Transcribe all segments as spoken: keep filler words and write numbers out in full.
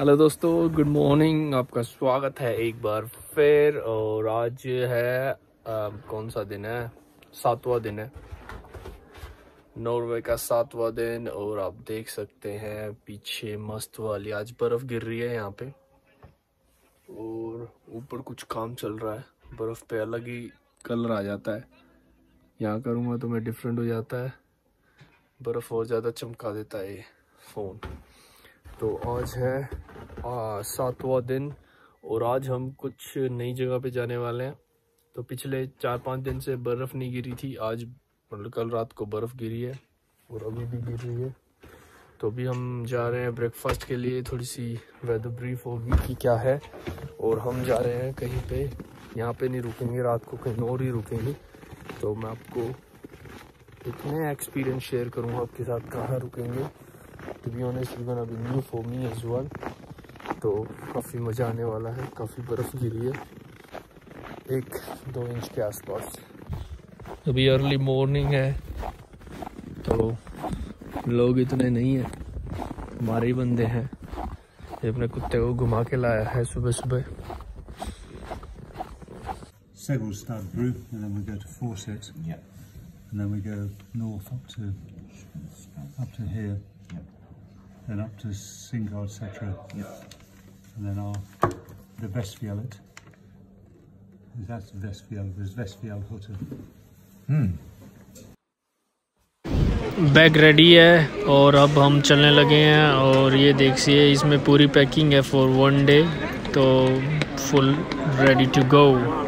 Hello दोस्तों, good morning. आपका स्वागत है एक बार फिर। और आज है आ, कौन सा दिन है? सातवां दिन है, नॉर्वे का सातवां दिन। और आप देख सकते हैं पीछे मस्त वाली आज बर्फ गिर रही है यहाँ पे, और ऊपर कुछ काम चल रहा है। बर्फ पे अलग ही कलर आ जाता है। यहाँ करूँगा तो मैं डिफरेंट हो जाता है, बर्फ और ज़्यादा चमका देता है ये फ़ोन। तो आज है सातवां दिन और आज हम कुछ नई जगह पे जाने वाले हैं। तो पिछले चार पाँच दिन से बर्फ़ नहीं गिरी थी, आज मतलब कल रात को बर्फ़ गिरी है और अभी भी गिर रही है। तो अभी हम जा रहे हैं ब्रेकफास्ट के लिए। थोड़ी सी वेदर ब्रीफ होगी कि क्या है, और हम जा रहे हैं कहीं पे। यहाँ पे नहीं रुकेंगे, रात को कहीं और ही रुकेंगे। तो मैं आपको एक नया एक्सपीरियंस शेयर करूँगा आपके साथ, कहाँ रुकेंगे। To be honest, it's gonna be new for me as well. तो काफ़ी मज़ा आने वाला है। काफ़ी बर्फ़ गिरी है, एक दो इंच के आसपास। अभी अर्ली मॉर्निंग है तो लोग इतने नहीं हैं, हमारे ही बंदे हैं। ये अपने कुत्ते को घुमा के लाया है सुबह सुबह। Several stud brew, and then we go to Fawcett. Yeah. And then we go north up to up to here. Yep. Then up to Singard Setra. Yep. And then our the Vestfjellet. That's Vestfjell. There's Vestfjell Hutter. Hmm. Bag ready है और अब हम चलने लगे हैं। और ये देखिए, इसमें पूरी पैकिंग है फॉर वन डे, तो फुल रेडी टू गो।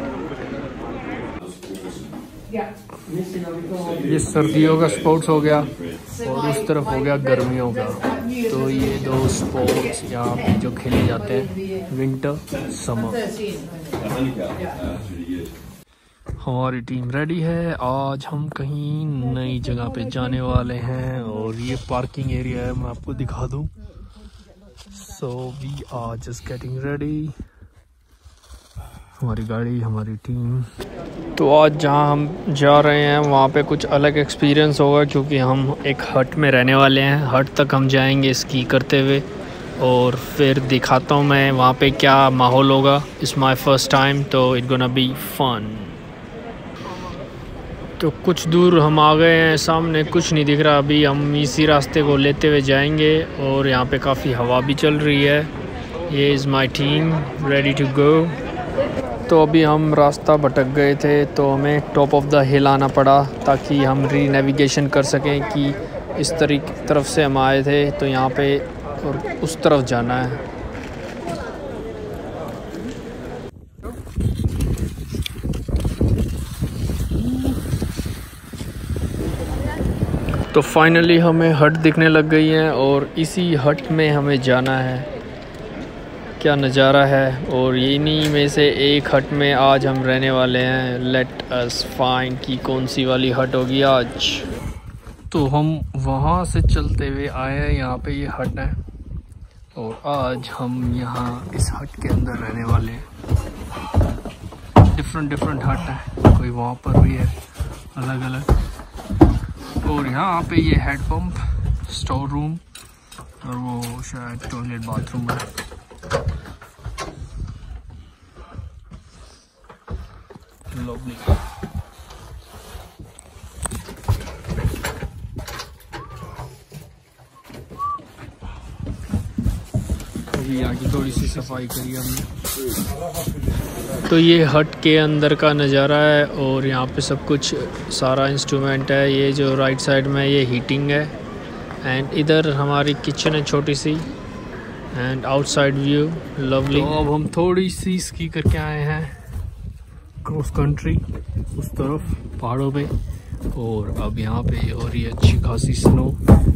ये सर्दियों का स्पोर्ट्स हो गया और उस तरफ हो गया गर्मियों का। तो ये दो स्पोर्ट्स यहाँ पे जो खेले जाते हैं, विंटर समर। हमारी टीम रेडी है। आज हम कहीं नई जगह पे जाने वाले हैं और ये पार्किंग एरिया है, मैं आपको दिखा दूं। So we are just getting ready. हमारी गाड़ी, हमारी टीम। तो आज जहां हम जा रहे हैं वहां पे कुछ अलग एक्सपीरियंस होगा, क्योंकि हम एक हट में रहने वाले हैं। हट तक हम जाएंगे स्की करते हुए और फिर दिखाता हूं मैं वहां पे क्या माहौल होगा। इट्स माय फर्स्ट टाइम, तो इट गोना बी फन। तो कुछ दूर हम आ गए हैं, सामने कुछ नहीं दिख रहा। अभी हम इसी रास्ते को लेते हुए जाएंगे और यहाँ पे काफ़ी हवा भी चल रही है। ये is my team ready to go. तो अभी हम रास्ता भटक गए थे, तो हमें टॉप ऑफ द हिल आना पड़ा ताकि हम री नेविगेशन कर सकें कि इस तरीके तरफ से हम आए थे तो यहाँ पे और उस तरफ जाना है। तो फाइनली हमें हट दिखने लग गई है और इसी हट में हमें जाना है। क्या नज़ारा है। और इन्हीं में से एक हट में आज हम रहने वाले हैं। लेट अस फाइंड कि कौन सी वाली हट होगी आज। तो हम वहाँ से चलते हुए आए हैं, यहाँ पे ये हट है और आज हम यहाँ इस हट के अंदर रहने वाले हैं। डिफरेंट डिफरेंट हट है, कोई वहाँ पर भी है अलग अलग। और यहाँ पे ये हेड पंप, स्टोर रूम और वो शायद टॉयलेट बाथरूम है। Lovely. अभी यहाँ की थोड़ी सी सफाई करी हमने। तो ये हट के अंदर का नज़ारा है और यहाँ पे सब कुछ सारा इंस्ट्रूमेंट है। ये जो राइट साइड में ये हीटिंग है, एंड इधर हमारी किचन है छोटी सी, एंड आउटसाइड व्यू लवली। तो अब हम थोड़ी सी स्की करके आए हैं क्रॉस कंट्री उस तरफ पहाड़ों पे, और अब यहाँ पे हो रही है अच्छी खासी स्नो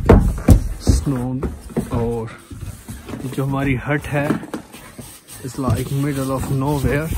स्नो और जो हमारी हट है it's like middle of nowhere.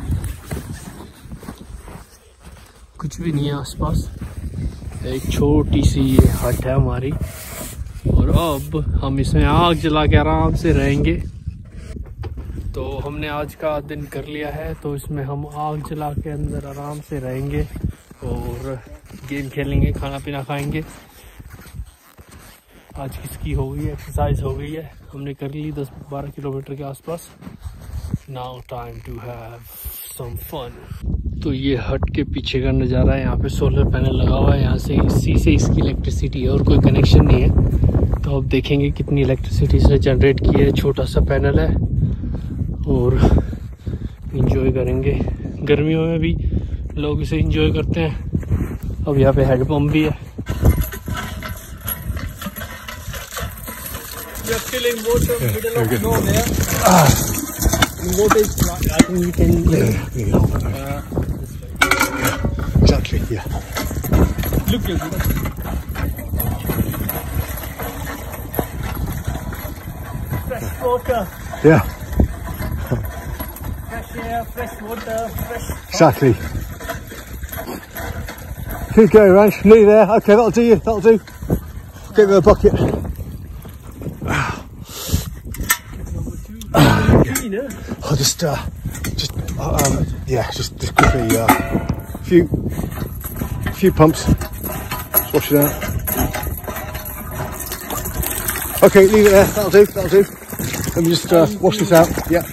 कुछ भी नहीं है आसपास, एक छोटी सी ये हट है हमारी। और अब हम इसमें आग जला के आराम से रहेंगे। तो हमने आज का दिन कर लिया है, तो इसमें हम आग जला के अंदर आराम से रहेंगे और गेम खेलेंगे, खाना पीना खाएंगे। आज की स्की हो गई है, एक्सरसाइज हो गई है, हमने कर ली दस बारह किलोमीटर के आसपास। Now time to have some fun. तो ये हट के पीछे का नज़ारा है, यहाँ पे सोलर पैनल लगा हुआ है, यहाँ से इसी से इसकी इलेक्ट्रिसिटी है और कोई कनेक्शन नहीं है। तो अब देखेंगे कितनी इलेक्ट्रिसिटी इसने जनरेट की है। छोटा सा पैनल है और इंजॉय करेंगे। गर्मियों में भी लोग इसे इंजॉय करते हैं। अब यहाँ पे हेडपम्प भी है। We are filling water in the middle of nowhere. Ah. The water is dry. I think we can. Yeah, yeah, yeah. Uh, Exactly. Yeah. Look at it. Fresh water. Yeah. Fresh air, fresh water, fresh. Exactly. Keep going, Ranch. Nearly there. Okay, that'll do you. That'll do. Get me a bucket. I'll just, uh, just, uh, um, yeah, just, just quickly, uh, few, few pumps. Just wash it out. Okay, leave it there. That'll do. That'll do. Let me just uh, wash this out. Yeah.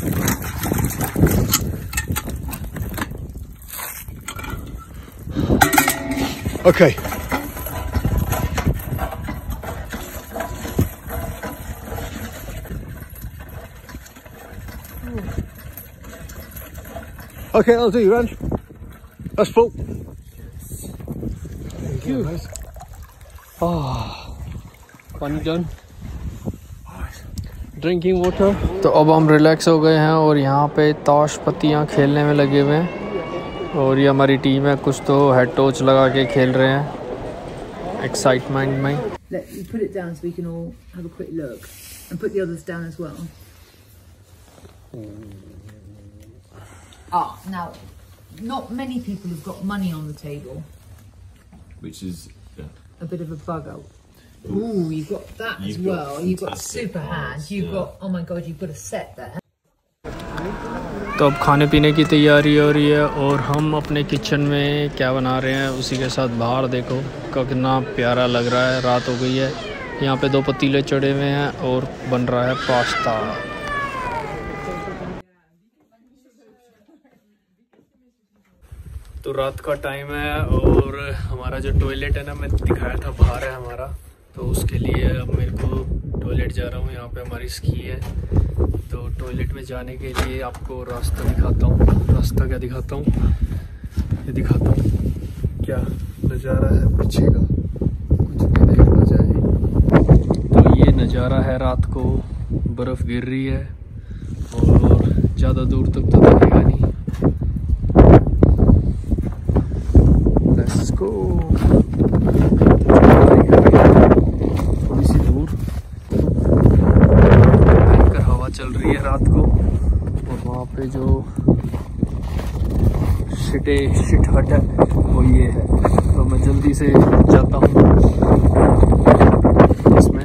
Okay. Okay, that'll do you, Ranch. That's full. Thank you. Ah, पानी done. Drinking water. तो अब हम relax हो गए हैं और यहाँ पे ताश पत्तियाँ खेलने में लगे हुए हैं और ये हमारी टीम है। कुछ तो हेड टॉर्च लगा के खेल रहे हैं एक्साइटमेंट में। Let you put it down so we can all have a quick look and put the others down as well. Ah, now, not many people have got money on the table. Which is yeah. A bit of a bugger. Ooh, you've got that You've as got well. You've got fantastic super hand. cards, You've yeah. got, oh my god, you've got a set there. तो अब खाने पीने की तैयारी हो रही है और हम अपने किचन में क्या बना रहे हैं उसी के साथ बाहर देखो कितना प्यारा लग रहा है। रात हो गई है, यहाँ पे दो पतीले चढ़े हुए हैं और बन रहा है पास्ता। तो रात का टाइम है और हमारा जो टॉयलेट है ना, मैं दिखाया था बाहर है हमारा, तो उसके लिए अब मेरे को टॉयलेट जा रहा हूँ। यहाँ पे हमारी स्की है, तो टॉयलेट में जाने के लिए आपको रास्ता दिखाता हूँ। रास्ता क्या दिखाता हूँ, ये दिखाता हूँ क्या नज़ारा है पीछे का, कुछ भी देखना चाहिए। तो ये नज़ारा है, रात को बर्फ़ गिर रही है और ज़्यादा दूर तक तो दिखेगा नहीं। Let's go. थोड़ी सी दूर भयंकर हवा चल रही है रात को और वहाँ पे जो शिटे शिट हट है वो ये है। तो मैं जल्दी से जाता हूँ इसमें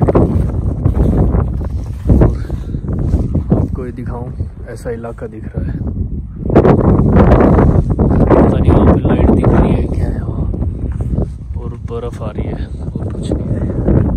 और आपको ये दिखाऊं, ऐसा इलाका दिख रहा है। पता नहीं वहाँ पे लाइट दिख रही है क्या है वहाँ, और बर्फ आ रही है और कुछ नहीं है।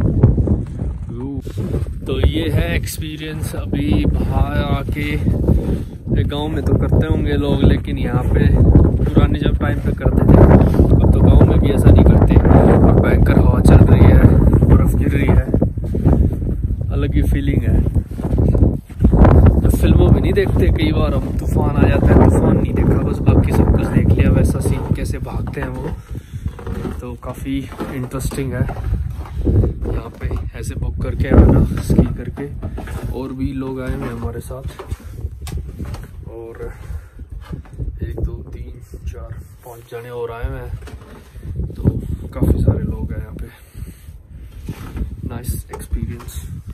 तो ये है एक्सपीरियंस। अभी बाहर आके गांव में तो करते होंगे लोग, लेकिन यहाँ पे पुराने जब टाइम पे करते थे, अब तो गांव में भी ऐसा नहीं करते। अब भयंकर हवा चल रही है, बर्फ गिर रही है, अलग ही फीलिंग है। जब फिल्मों में नहीं देखते कई बार हम, तूफान आ जाता है, तूफान नहीं देखा, बस बाकी सब कुछ देख लिया, वैसा सीन कैसे भागते हैं वो, तो काफ़ी इंटरेस्टिंग है। यहाँ पे ऐसे बुक करके आना स्की करके, और भी लोग आए हैं हमारे साथ, और एक दो तीन चार पाँच जने और आए हैं, तो काफ़ी सारे लोग हैं यहाँ पे। Nice experience.